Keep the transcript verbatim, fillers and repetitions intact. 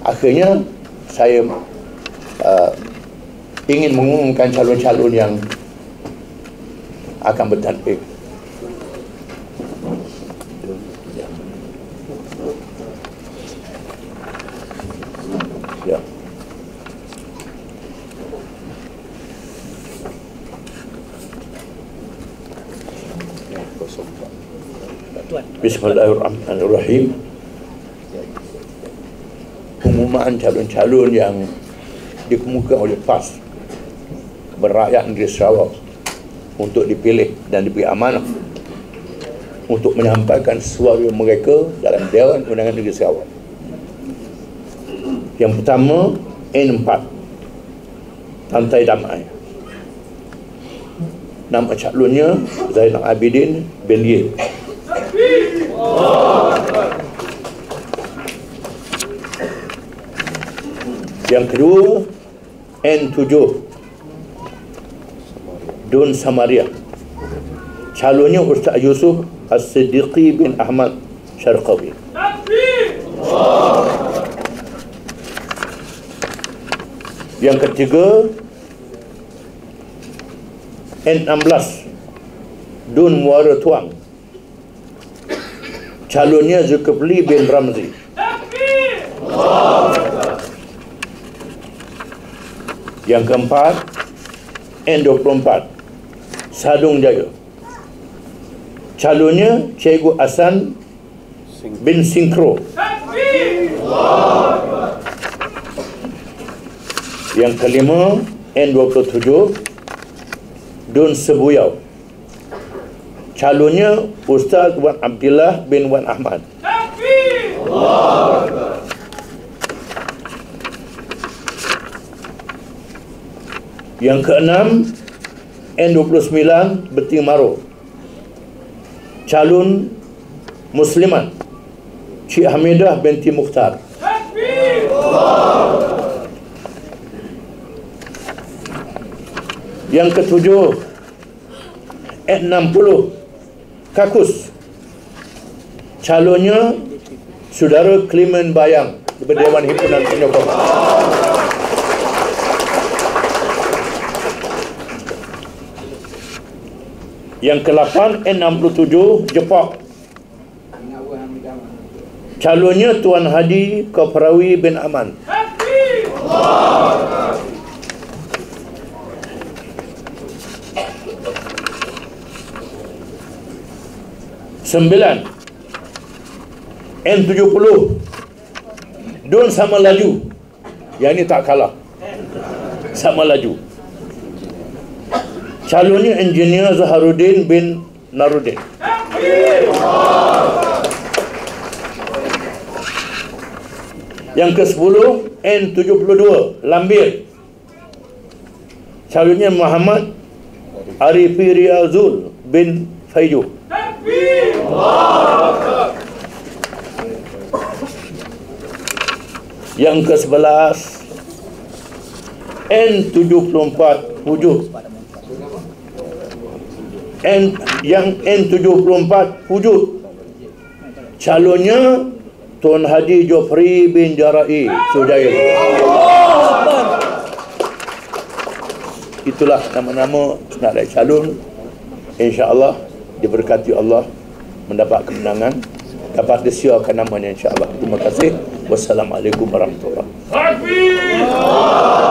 akhirnya saya uh, ingin mengumumkan calon-calon yang akan bertanding. Ya. Bismillahirrahmanirrahim. Pengumuman calon-calon yang dikemukakan oleh P A S berakyat negeri Sarawak untuk dipilih dan diberi amanah untuk menyampaikan suara mereka dalam Dewan Undangan Negeri Sarawak. Yang pertama, N empat, Pantai Damai. Nama calonnya Zainal Abidin bin Ye. Yang kedua, N tujuh, Dun Samaria. Calonnya Ustaz Yusuf As-Siddiqi bin Ahmad Syarqawi. Yang ketiga, N enam belas, Dun Muara Tuang. Calonnya Zulkifli bin Ramzi. Yang keempat, N dua puluh empat, Sadung Jaya. Calonnya Cikgu Hasan bin Sinkro. Yang kelima, N dua puluh tujuh, Dun Sebuyau. Calonnya Ustaz Wan Abdillah bin Wan Ahmad. Yang keenam, N dua puluh sembilan, Beting Maro. Calon Muslimat Cik Hamidah binti Mukhtar. Yang ketujuh, N enam puluh, Kakus. Calonnya Saudara Clement Bayang daripada Dewan Himpunan Penyokong. Yang ke-lapan, N enam puluh tujuh, Jepok. Calonnya Tuan Hadi Kofrawi bin Aman. Sembilan, N tujuh puluh, Dun Sama Laju. Yang ini tak kalah, sama laju. Calonnya Engineer Zaharuddin bin Naruddin. Yang ke sepuluh, N tujuh puluh dua, Lambir. Calonnya Muhammad Arifi Riazul bin Faizu. Yang ke sebelas, N tujuh puluh empat, Wujud. N, yang N tujuh puluh empat, Wujud. Calonnya Tuan Haji Jofri bin Jarai Sujaya. Itulah nama-nama senarai calon. InsyaAllah diberkati Allah mendapat kemenangan, dapat disiarkan namanya insyaAllah. Terima kasih. Wassalamualaikum warahmatullahi wabarakatuh.